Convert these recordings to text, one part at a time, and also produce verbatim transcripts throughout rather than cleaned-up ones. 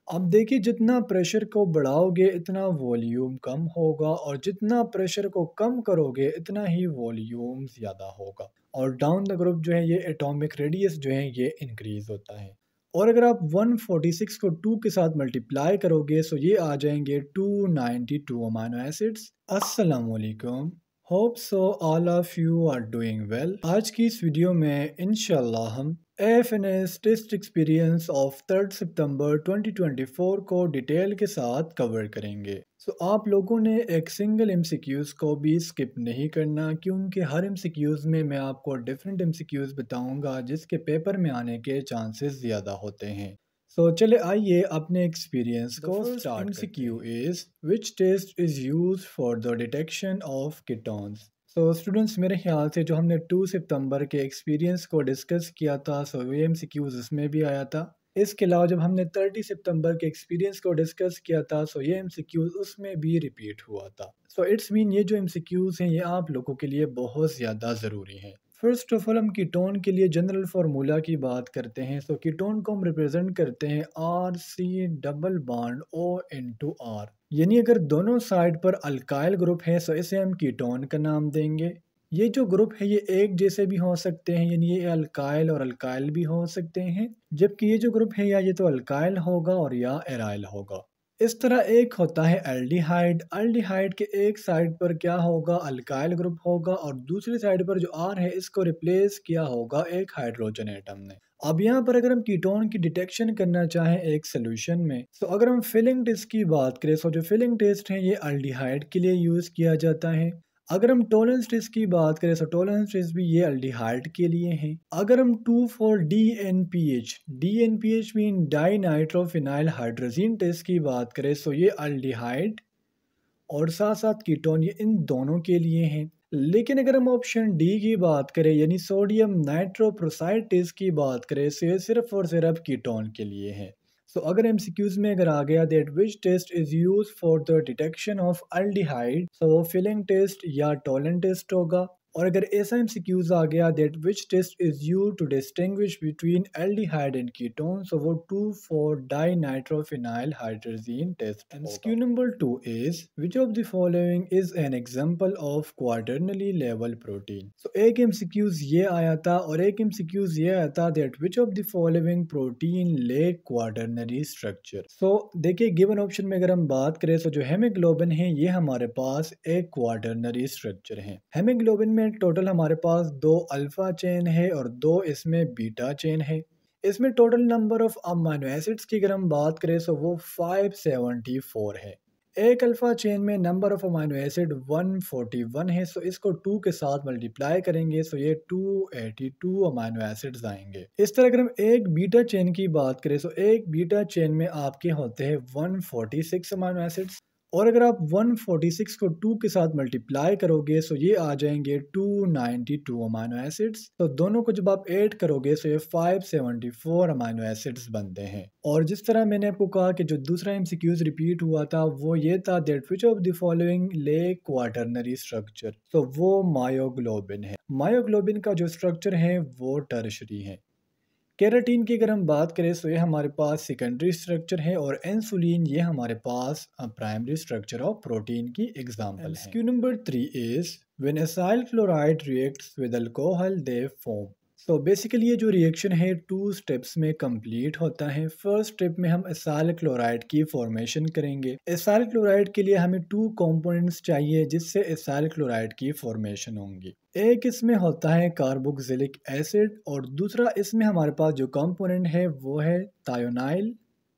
अब देखिए जितना प्रेशर को बढ़ाओगे इतना वॉल्यूम कम होगा और जितना प्रेशर को कम करोगे इतना ही वॉल्यूम ज़्यादा होगा और डाउन द ग्रुप जो है ये एटॉमिक रेडियस जो है ये इंक्रीज होता है। और अगर आप वन फोर्टी सिक्स को टू के साथ मल्टीप्लाई करोगे तो ये आ जाएंगे two ninety two amino acids. अस्सलाम वालेकुम, hope so all of you are doing well. आज की इस वीडियो में इंशाल्लाह हम A F N S test experience of third September twenty twenty four को डिटेल के साथ कवर करेंगे। सो so, आप लोगों ने एक सिंगल एम सी क्यूज़ को भी स्किप नहीं करना क्योंकि हर एम सी क्यूज़ में मैं आपको डिफरेंट एम सी क्यूज़ बताऊँगा जिसके पेपर में आने के चांसेस ज़्यादा होते हैं। सो so, चले आइए अपने एक्सपीरियंस को start M C Q is which test is use for the detection of ketones. So students, मेरे ख्याल से जो हमने टू सितंबर के एक्सपीरियंस को डिस्कस किया था सो वो एम सी क्यूज़ उसमें भी आया था। इसके अलावा जब हमने थर्टी सितंबर के एक्सपीरियंस को डिस्कस किया था सो ये एम सी क्यूज़ उसमें भी रिपीट हुआ था। सो इट्स मीन ये जो एम सी क्यूज़ हैं ये आप लोगों के लिए बहुत ज़्यादा ज़रूरी हैं। फर्स्ट ऑफ ऑल हम कीटोन के लिए जनरल फार्मूला की बात करते हैं। सो कीटोन को हम रिप्रेजेंट करते हैं R C double bond O into R, यानी अगर दोनों साइड पर अल्काइल ग्रुप है तो इसे हम कीटोन का नाम देंगे। ये जो ग्रुप है ये एक जैसे भी हो सकते हैं, यानी ये अल्काइल और अल्काइल भी हो सकते हैं, जबकि ये जो ग्रुप है या ये तो अल्काइल होगा और या एराइल होगा। इस तरह एक होता है एल्डिहाइड। एल्डिहाइड के एक साइड पर क्या होगा, अल्काइल ग्रुप होगा और दूसरी साइड पर जो आर है इसको रिप्लेस किया होगा एक हाइड्रोजन एटम ने। अब यहाँ पर अगर हम कीटोन की डिटेक्शन करना चाहें एक सोल्यूशन में, तो अगर हम फिलिंग टेस्ट की बात करें तो जो फिलिंग टेस्ट है ये एल्डिहाइड के लिए यूज़ किया जाता है। अगर हम टॉलरेंस टेस्ट की बात करें तो टॉलरेंस टेस्ट भी ये एल्डिहाइड के लिए है। अगर हम two four D N P H D N P H mean dinitrophenyl hydrazine test की बात करें तो ये एल्डिहाइड और साथ साथ कीटोन ये इन दोनों के लिए हैं। लेकिन अगर हम ऑप्शन डी की बात करें यानी सोडियम नाइट्रोप्रोसाइड टेस्ट की बात करें तो ये सिर्फ और सिर्फ कीटोन के लिए है। सो so, अगर एम सी क्यूज़ में अगर आ गया that which test is use for the detection of aldehyde, so वो फिलिंग टेस्ट या टॉलन टेस्ट होगा। और अगर ऐसा एम सी क्यूज़ आ गया that which test is use to distinguish between aldehyde and ketone, so वो two four dinitrophenyl hydrazine test. M C Q number two is which of the following is an example of quaternary level protein. So एक M C queues ये आया था और एक M C queues ये आया था that which of the following protein ले क्वाटर्नरी स्ट्रक्चर। सो देखिए गिवन ऑप्शन में अगर हम बात करें तो जो हेमोग्लोबिन है ये हमारे पास एक क्वाटर्नरी स्ट्रक्चर है। हेमोग्लोबिन में टोटल हमारे पास दो अल्फा चेन है और दो इसमें बीटा चेन है। इसमें total number of amino acids की अगर हम बात करें तो वो फाइव सेवेंटी फोर है। एक अल्फा चेन में number of amino acid one forty one है, सो इसको टू के साथ मल्टीप्लाई करेंगे तो ये two eighty two amino acids आएंगे। इस तरह अगर हम एक बीटा चेन की बात करें तो एक बीटा चेन में आपके होते हैं one forty six amino acids और अगर आप वन फोर्टी सिक्स को टू के साथ मल्टीप्लाई करोगे तो ये आ जाएंगे two ninety two amino acids. तो दोनों को जब आप ऐड करोगे तो ये five seventy four amino acids बनते हैं। और जिस तरह मैंने आपको कहा कि जो दूसरा एमसीक्यूज रिपीट हुआ था वो ये था that which of the following ले क्वाटर्नरी स्ट्रक्चर, तो वो मायोग्लोबिन है। मायोग्लोबिन का जो स्ट्रक्चर है वो टर्शरी है। केराटीन की अगर हम बात करें तो ये हमारे पास सेकेंडरी स्ट्रक्चर है और इंसुलिन ये हमारे पास प्राइमरी स्ट्रक्चर ऑफ प्रोटीन की एग्जांपल है। Q number three is when acyl chloride reacts with alcohol they form. So basically ये जो रिएक्शन है टू स्टेप्स में कंप्लीट होता है। फर्स्ट स्टेप में हम एसाइल क्लोराइड की फॉर्मेशन करेंगे। एसाइल क्लोराइड के लिए हमें टू कंपोनेंट्स चाहिए जिससे एसाइल क्लोराइड की फॉर्मेशन होंगी। एक इसमें होता है कार्बोक्सिलिक एसिड और दूसरा इसमें हमारे पास जो कंपोनेंट है वो है थायोनाइल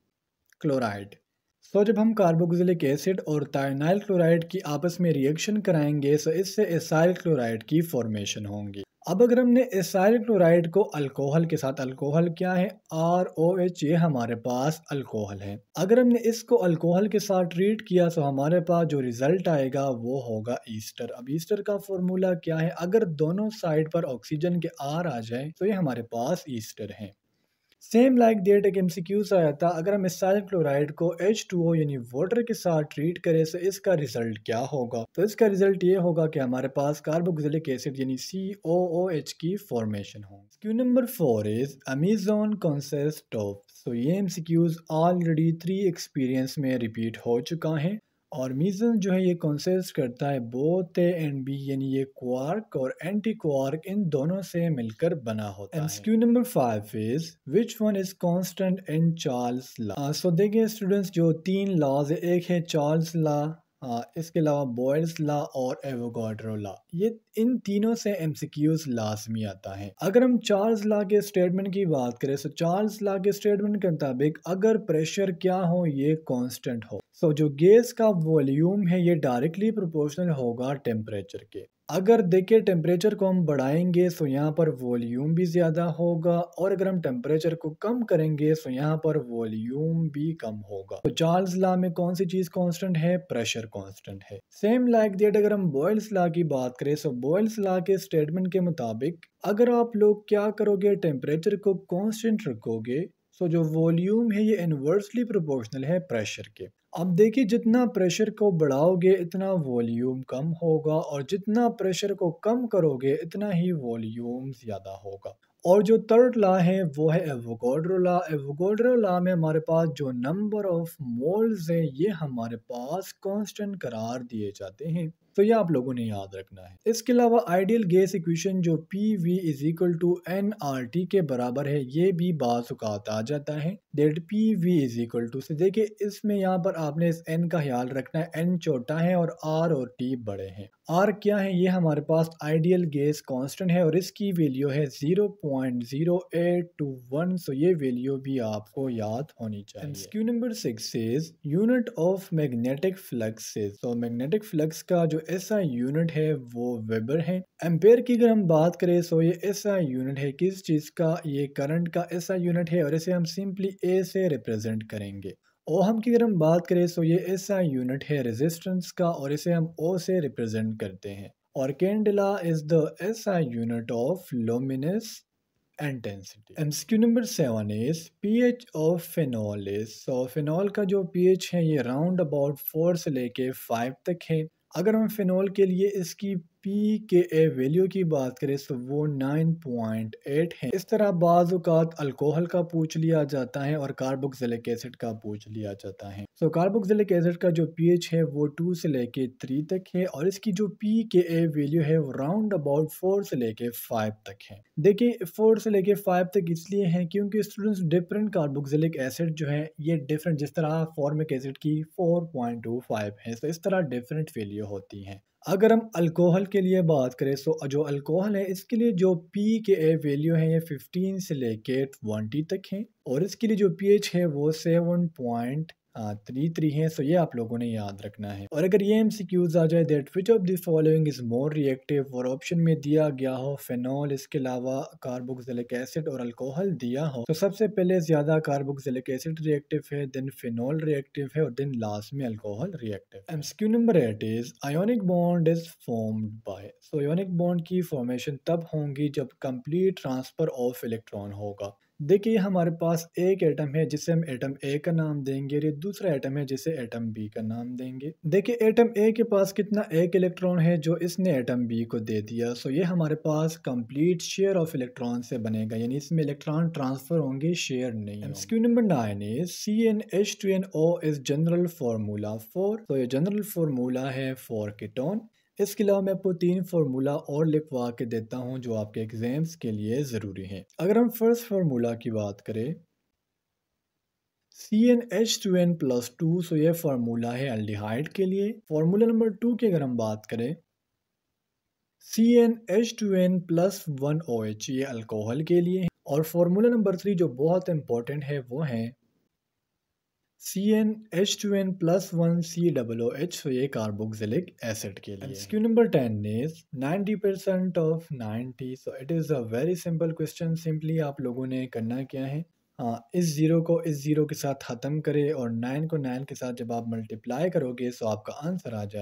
क्लोराइड। सो जब हम कार्बोक्सिलिक एसिड और थायोनाइल क्लोराइड की आपस में रिएक्शन कराएंगे तो इससे एसाइल क्लोराइड की फॉर्मेशन होंगी। अब अगर हमने एसाइल क्लोराइड को अल्कोहल के साथ, अल्कोहल क्या है, आर ओ एच, ये हमारे पास अल्कोहल है। अगर हमने इसको अल्कोहल के साथ ट्रीट किया तो हमारे पास जो रिजल्ट आएगा वो होगा ईस्टर। अब ईस्टर का फॉर्मूला क्या है, अगर दोनों साइड पर ऑक्सीजन के आर आ जाए तो ये हमारे पास ईस्टर है। सेम लाइक दैट एक एमसीक्यूज आया था, अगर हम एसाइल क्लोराइड को एच टू ओ यानी वाटर के साथ ट्रीट करें तो इसका रिजल्ट क्या होगा, तो इसका रिजल्ट ये होगा कि हमारे पास कार्बोक्सिलिक एसिड यानी सी ओ ओ एच की फॉर्मेशन हो। Q number four is Amazon consist of so ये एमसीक्यूज ऑलरेडी थ्री एक्सपीरियंस में रिपीट हो चुका है और मीज़न जो है ये कंसिस्ट करता है बोथ ए एंड बी, यानी ये क्वार्क और एंटी क्वार्क इन दोनों से मिलकर बना होता है। MCQ number five is which one is constant in Charles law. So देखिए स्टूडेंट्स, जो तीन लॉज है, एक है चार्ल्स लॉ, हाँ, इसके अलावा बॉयल्स लॉ और एवोगाड्रो लॉ, ये इन तीनों से एमसीक्यूज लाजमी आता है। अगर हम चार्ल्स लॉ के स्टेटमेंट की बात करें, तो चार्ल्स लॉ के स्टेटमेंट के मुताबिक अगर प्रेशर क्या हो, ये कांस्टेंट हो, तो जो गैस का वॉल्यूम है ये डायरेक्टली प्रोपोर्शनल होगा टेम्परेचर के। अगर देखिए टेम्परेचर को हम बढ़ाएंगे तो यहाँ पर वॉल्यूम भी ज़्यादा होगा, और अगर हम टेम्परेचर को कम करेंगे तो यहाँ पर वॉल्यूम भी कम होगा। तो चार्ल्स लॉ में कौन सी चीज़ कांस्टेंट है? प्रेशर कांस्टेंट है। सेम लाइक दैट अगर हम बॉयल्स लॉ की बात करें, तो बॉयल्स लॉ के स्टेटमेंट के मुताबिक अगर आप लोग क्या करोगे, टेम्परेचर को कांस्टेंट रखोगे, तो जो वॉल्यूम है ये इन्वर्सली प्रोपोर्शनल है प्रेशर के। अब देखिए जितना प्रेशर को बढ़ाओगे इतना वॉल्यूम कम होगा, और जितना प्रेशर को कम करोगे इतना ही वॉल्यूम ज़्यादा होगा। और जो थर्ड लॉ है वो है एवोगाड्रो लॉ। एवोगाड्रो लॉ में हमारे पास जो नंबर ऑफ मोल्स है ये हमारे पास कांस्टेंट करार दिए जाते हैं, तो ये आप लोगों ने याद रखना है। इसके अलावा आइडियल गैस इक्वेशन जो P V is equal to n R T के बराबर है, ये भी बाज़ औक़ात आ जाता है that P V is equal to से। देखिए इसमें यहाँ पर आपने इस एन का ख्याल रखना है, एन छोटा है और आर और टी बड़े हैं। आर क्या है? ये हमारे पास आइडियल गैस कांस्टेंट है और इसकी वैल्यू है zero point zero eight two one, so ये वैल्यू भी आपको याद होनी चाहिए। MCQ number six is unit of magnetic flux. तो मैग्नेटिक फ्लक्स का जो एसआई यूनिट है वो वेबर है। एम्पेयर की अगर हम बात करें तो ये एसआई यूनिट है किस चीज़ का? ये करंट का एसआई यूनिट है, और इसे हम सिंपली ए से रिप्रेजेंट करेंगे। ओहम की अगर हम बात करें तो ये एसआई यूनिट है रेजिस्टेंस का, और इसे हम ओ से रिप्रेजेंट करते हैं। और candela is the SI unit of luminous intensity. MCQ number seven is pH of phenol is. So phenol का जो पीएच है ये राउंड अबाउट फोर से लेके फाइव तक है। अगर हम फिनॉल के लिए इसकी पी के ए वैल्यू की बात करें तो वो नाइन पॉइंट एट है। इस तरह बाज़ औक़ात अल्कोहल का पूछ लिया जाता है और कार्बोक्सिलिक एसिड का पूछ लिया जाता है। सो कार्बोक्सिलिक एसिड का जो पीएच है वो टू से लेके थ्री तक है, और इसकी जो पी के ए वैल्यू है वो राउंड अबाउट फोर से लेके फाइव तक है। देखिए फोर से लेके फाइव तक इसलिए है क्योंकि स्टूडेंट्स डिफरेंट कार्बोक्सिलिक एसिड जो है ये डिफरेंट, जिस तरह फॉर्मिक एसिड की फोर पॉइंट टू फाइव है, तो इस तरह डिफरेंट वैल्यू होती हैं। अगर हम अल्कोहल के लिए बात करें तो जो अल्कोहल है इसके लिए जो पी के ए वैल्यू है ये फिफ्टीन से लेके ट्वेंटी तक है, और इसके लिए जो पीएच है वो सेवन पॉइंट थ्री थ्री है। सो ये आप लोगों ने याद रखना है। और अगर ये एमसीक्यूज आ जाए that which of the following is more reactive, और ऑप्शन में दिया गया हो फिनॉल, इसके अलावा कार्बोक्सिलिक एसिड और अल्कोहल दिया हो, तो सबसे पहले ज्यादा कार्बोक्सिलिक एसिड रिएक्टिव है, देन फिनॉल रिएक्टिव है, और देन लास्ट में alcohol reactive. MCQ number eight is ionic bond is formed by. So ionic bond की फॉर्मेशन तब होंगी जब कंप्लीट ट्रांसफर ऑफ इलेक्ट्रॉन होगा। देखिए हमारे पास एक एटम है जिसे हम एटम ए का नाम देंगे, और ये दूसरा एटम है जिसे एटम बी का नाम देंगे। देखिए एटम ए के पास कितना? एक इलेक्ट्रॉन है जो इसने एटम बी को दे दिया। सो ये हमारे पास कंप्लीट शेयर ऑफ इलेक्ट्रॉन से बनेगा, यानी इसमें इलेक्ट्रॉन ट्रांसफर होंगे, शेयर नहीं। MCQ number nine is C n H two n O is general formula for. तो ये जनरल फार्मूला है फॉर कीटोन। इसके अलावा मैं आपको तीन फार्मूला और लिखवा के देता हूं जो आपके एग्जाम्स के लिए ज़रूरी हैं। अगर हम फर्स्ट फार्मूला की बात करें C n H two n plus two, so ये फार्मूला है एल्डिहाइड के लिए। फार्मूला नंबर टू की अगर हम बात करें C n H two n plus one O H, ये अल्कोहल के लिए है। और फार्मूला नंबर थ्री जो बहुत इंपॉर्टेंट है वो है C n H two n plus one C double O H, तो ये कार्बोक्सिलिक एसिड के लिए। MCQ number ten is ninety percent of ninety, so it is a very simple question. Simply आप लोगों ने करना क्या है, हाँ इस ज़ीरो को इस ज़ीरो के साथ ख़त्म करें, और नाइन को नाइन के साथ जब आप मल्टीप्लाई करोगे तो आपका आंसर आ जाएगा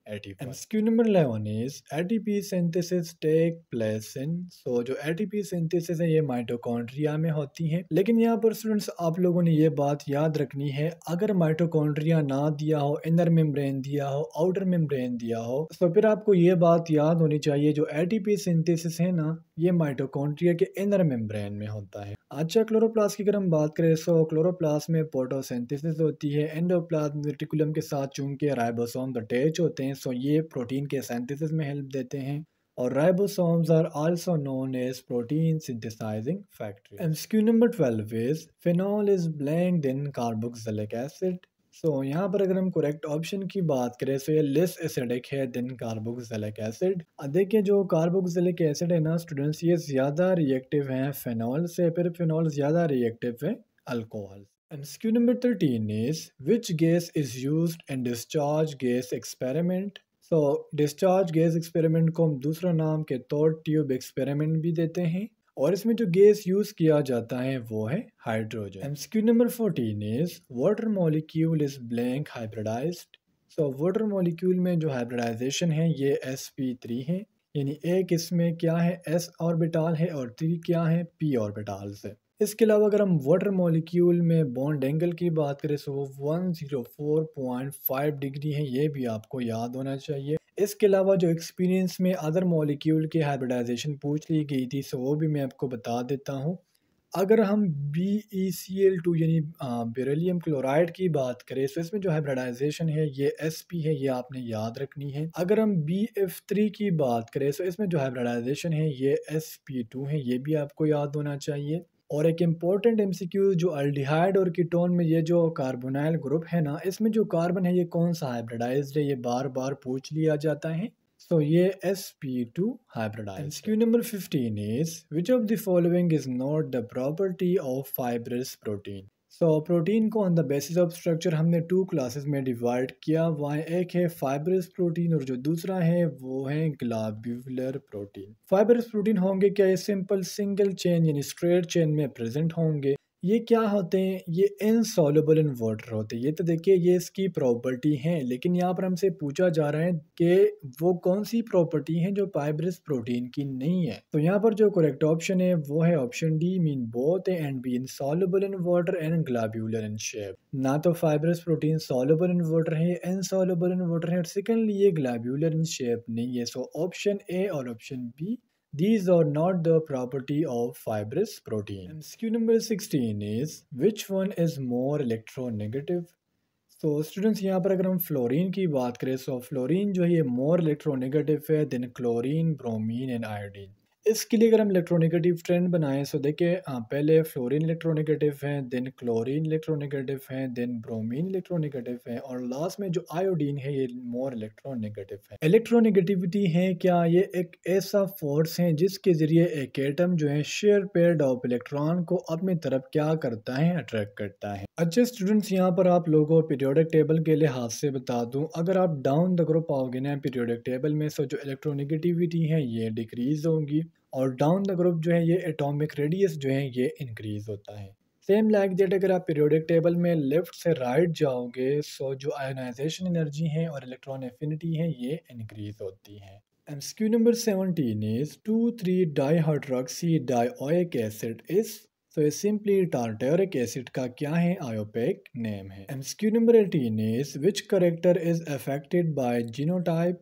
eighty five. MCQ number eleven is ATP synthesis take place in, so जो एटीपी सिंथेसिस है ये माइटोकॉन्ड्रिया में होती है। लेकिन यहाँ पर स्टूडेंट्स आप लोगों ने ये बात याद रखनी है, अगर माइटोकॉन्ड्रिया ना दिया हो, इनर मेम्ब्रेन दिया हो, आउटर मेम्ब्रेन दिया हो, तो फिर आपको ये बात याद होनी चाहिए जो एटीपी सिंथेसिस है ना ये माइटोकॉन्ड्रिया के इनर मेम्ब्रेन में होता है। अच्छा, क्लोरोप्लास्ट की अगर हम बात करें तो क्लोरोप्लास्ट में फोटोसिंथेसिस होती है। एंडोप्लाज्म रेटिकुलम के साथ चूंकि राइबोसोम अटैच होते हैं, सो ये प्रोटीन के सिंथेसिस में हेल्प देते हैं। और ribosomes are also known as protein synthesizing factory. MCQ number twelve is phenol is blend in carboxylic acid. So so, यहाँ पर अगर हम करेक्ट ऑप्शन की बात करें तो ये लेस एसिडिक है देन कार्बोक्सिलिक एसिड। देखिए जो कार्बोक्सिलिक एसिड है ना स्टूडेंट्स, ये ज़्यादा रिएक्टिव है फिनॉल से, फिर फिनॉल ज़्यादा रिएक्टिव है alcohol. MCQ number thirteen is which gas is used in discharge gas experiment. So discharge gas experiment को हम दूसरा नाम के तौर ट्यूब एक्सपेरिमेंट भी देते हैं, और इसमें जो गैस यूज किया जाता है वो है hydrogen. MCQ number fourteen is water molecule is blank hybridized. So water molecule में जो हाइब्रिडाइजेशन है ये एस पी थ्री है, यानी एक इसमें क्या है एस ऑर्बिटाल है और थ्री क्या है पी ऑर्बिटाल से। इसके अलावा अगर हम वाटर मॉलिक्यूल में बॉन्ड एंगल की बात करें तो वो one zero four point five degree है, ये भी आपको याद होना चाहिए। इसके अलावा जो एक्सपीरियंस में अदर मॉलिक्यूल की हाइब्रिडाइजेशन पूछ ली गई थी सो वो भी मैं आपको बता देता हूँ। अगर हम B E C L two यानी बेरिलियम क्लोराइड की बात करें तो इसमें जो हाइब्रिडाइजेशन है ये एस पी है, ये आपने याद रखनी है। अगर हम बी एफ थ्री की बात करें तो इसमें जो हाइब्रिडाइजेशन है ये एस पी टू है, ये भी आपको याद होना चाहिए। और एक इम्पॉर्टेंट एमसीक्यू जो अल्डिहाइड और कीटोन में ये जो कार्बोनाइल ग्रुप है ना, इसमें जो कार्बन है ये कौन सा हाइब्रिडाइज्ड है, ये बार बार पूछ लिया जाता है। सो so, ये S P two hybridized. MCQ number fifteen is which of the following is not the property of fibrous protein. So protein को on the basis of structure हमने टू क्लासेस में डिवाइड किया, वहाँ एक है fibrous protein और जो दूसरा है वो है ग्लोब्यूलर प्रोटीन। फाइब्रस प्रोटीन होंगे क्या, ये सिंपल सिंगल चेन यानी स्ट्रेट चेन में प्रेजेंट होंगे। ये क्या होते हैं, ये इनसॉल्युबल इन वाटर होते हैं। ये तो देखिए ये इसकी प्रॉपर्टी है, लेकिन यहाँ पर हमसे पूछा जा रहा है कि वो कौन सी प्रॉपर्टी है जो फाइब्रस प्रोटीन की नहीं है। तो यहाँ पर जो करेक्ट ऑप्शन है वो है option D, mean both A and B insoluble in water and globular in shape. ना तो fibrous protein soluble in water है, इनसॉल्युबल इन वाटर है, और सेकेंडली ये ग्लोब्यूलर इन शेप नहीं है। सो ऑप्शन ए और option B, these are not the property of fibrous protein. M C Q number sixteen is which one is more electronegative? तो students यहाँ पर अगर हम फ्लोरीन की बात करें तो फ्लोरीन जो है ये मोर इलेक्ट्रोनेगेटिव है then chlorine, bromine and iodine. इसके लिए अगर हम इलेक्ट्रोनेगेटिव ट्रेंड बनाएं तो देखिए पहले फ्लोरीन इलेक्ट्रोनेगेटिव है, देन क्लोरीन इलेक्ट्रोनेगेटिव है, देन ब्रोमीन इलेक्ट्रोनेगेटिव है, और लास्ट में जो आयोडीन है ये मोर इलेक्ट्रोनेगेटिव है। इलेक्ट्रोनेगेटिविटी है क्या, ये एक ऐसा फोर्स है जिसके जरिए एक एटम जो है शेयर पेयर्ड ऑफ इलेक्ट्रॉन को अपनी तरफ क्या करता है, अट्रैक्ट करता है। अच्छे स्टूडेंट्स यहाँ पर आप लोगों को पीरियोडिक टेबल के लिहाज से बता दूं, अगर आप डाउन द ग्रुप आओगे ना पीरियोडिक टेबल में तो जो इलेक्ट्रोनेगेटिविटी है ये डिक्रीज होगी, और डाउन द ग्रुप जो है ये एटॉमिक रेडियस जो है ये इंक्रीज होता है। सेम लाइक दैट अगर आप पीरियोडिक टेबल में लेफ्ट से राइट जाओगे सो जो आयोनाइजेशन एनर्जी है और इलेक्ट्रॉन एफिनिटी है ये इंक्रीज होती है। MCQ number seventeen is two three dihydroxy dioic acid is, तो ये सिंपली टार्टेरिक एसिड का क्या है, आयोपेक नेम है। MCQ number eighteen is which character is affected by genotype.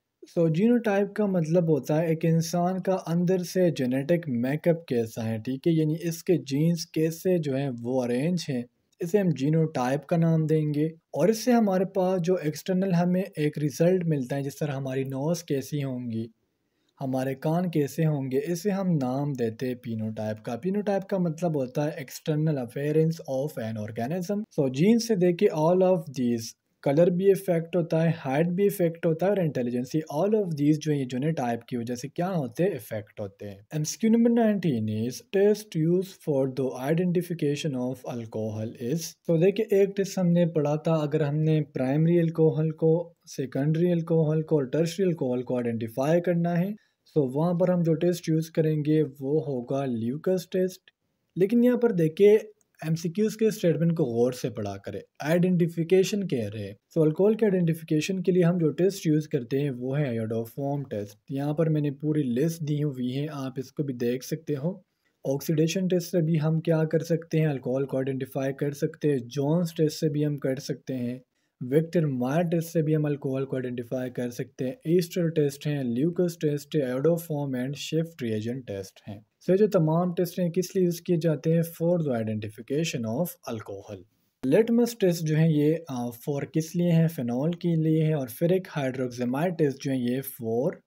So genotype का मतलब होता है एक इंसान का अंदर से जेनेटिक मेकअप कैसा है, ठीक है, यानी इसके जीन्स कैसे जो है वो अरेंज हैं, इसे हम जीनोटाइप का नाम देंगे। और इससे हमारे पास जो एक्सटर्नल हमें एक रिजल्ट मिलता है, जिस तरह हमारी नोज़ कैसी होंगी, हमारे कान कैसे होंगे, इसे हम नाम देते हैं पीनोटाइप का। पीनोटाइप का मतलब होता है external appearance of an organism. So gene से देखिए ऑल ऑफ दीज, कलर भी इफेक्ट होता है, हाइट भी इफेक्ट होता है, और इंटेलिजेंसी, ऑल ऑफ दीज जो है जीनोटाइप की वजह से क्या होते हैं, इफेक्ट होते हैं। MCQ number nineteen is test use for the identification of alcohol is, तो देखिए एक टेस्ट हमने पढ़ा था, अगर हमने प्राइमरी अल्कोहल को, सेकेंडरी अल्कोहल को और टर्शियरी अल्कोहल को आइडेंटिफाई करना है तो वहाँ पर हम जो टेस्ट यूज़ करेंगे वो होगा ल्यूकस टेस्ट। लेकिन यहाँ पर देखिए एमसीक्यूज के स्टेटमेंट को गौर से पढ़ा करें। आइडेंटिफिकेशन कह रहे हैं, सो अल्कोहल के आइडेंटिफिकेशन के लिए हम जो टेस्ट यूज़ करते हैं वो है आयोडोफॉर्म टेस्ट। यहाँ पर मैंने पूरी लिस्ट दी हुई है, आप इसको भी देख सकते हो। ऑक्सीडेशन टेस्ट से भी हम क्या कर सकते हैं, अल्कोहल को आइडेंटिफाई कर सकते हैं। जोन्स टेस्ट से भी हम कर सकते हैं। विक्टर मायर टेस्ट से भी हम अल्कोहल को आइडेंटिफाई कर सकते हैं। ईस्टर टेस्ट हैं, ल्यूकस टेस्ट है, आयोडोफॉर्म एंड शिफ्ट रिएजेंट टेस्ट हैं। सो जो तमाम टेस्ट हैं किस लिए यूज़ किए जाते हैं, for the identification of alcohol. Litmus test जो है ये फॉर किस लिए है, फिनॉल के लिए है। और फेरिक हाइड्रोक्सामाइड टेस्ट जो है ये फॉर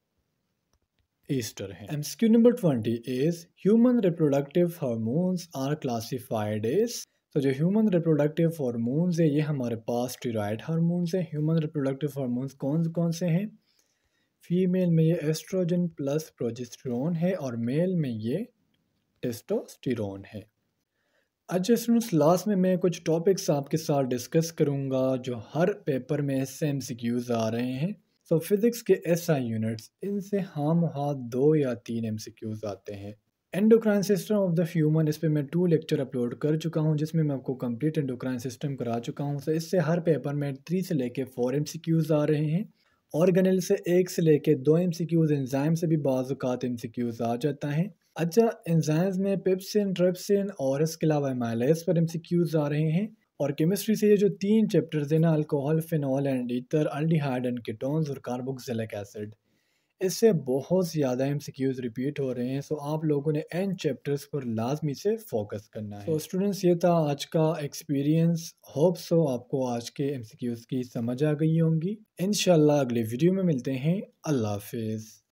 ईस्टर है। MCQ number twenty is human reproductive hormones are classified as. तो जो ह्यूमन रिप्रोडक्टिव हार्मोन्स है ये हमारे पास स्टेरॉयड हार्मोन्स है। ह्यूमन रिप्रोडक्टिव हार्मोन्स कौन कौन से हैं, फीमेल में ये एस्ट्रोजन प्लस प्रोजेस्टेरोन है और मेल में ये टेस्टोस्टेरोन है। अच्छा स्टूडेंट्स, लास्ट में मैं कुछ टॉपिक्स आपके साथ डिस्कस करूंगा जो हर पेपर में इससे एमसीक्यूज आ रहे हैं। सो फिज़िक्स के एसआई यूनिट्स, इनसे हम हाथ दो या तीन एमसीक्यूज आते हैं। Endocrine system of the human, इस पर मैं टू लेक्चर अपलोड कर चुका हूं जिसमें मैं आपको कंप्लीट एंडोक्राइन सिस्टम करा चुका हूं। सो इससे हर पेपर में थ्री से लेके फोर एमसीक्यूज आ रहे हैं। ऑर्गेनेल से एक से लेके दो एमसीक्यूज, एंजाइम से भी बाज़ औक़ात एमसीक्यूज आ जाता है। अच्छा, एंजाइम्स में पेप्सिन, ट्रिप्सिन और इसके अलावा एमाइलेज पर एमसीक्यूज आ रहे हैं। और केमिस्ट्री से ये जो तीन चैप्टर्स हैं ना, alcohol, phenol and ether, aldehyde and ketones और कार्बोक्सिलिक एसिड, इससे बहुत ज़्यादा एमसीक्यूज रिपीट हो रहे हैं। सो आप लोगों ने इन चैप्टर्स पर लाजमी से फोकस करना है। तो स्टूडेंट्स, ये था आज का एक्सपीरियंस। होप सो आपको आज के एमसीक्यूज की समझ आ गई होंगी। इंशाल्लाह अगले वीडियो में मिलते हैं। अल्लाह हाफिज़।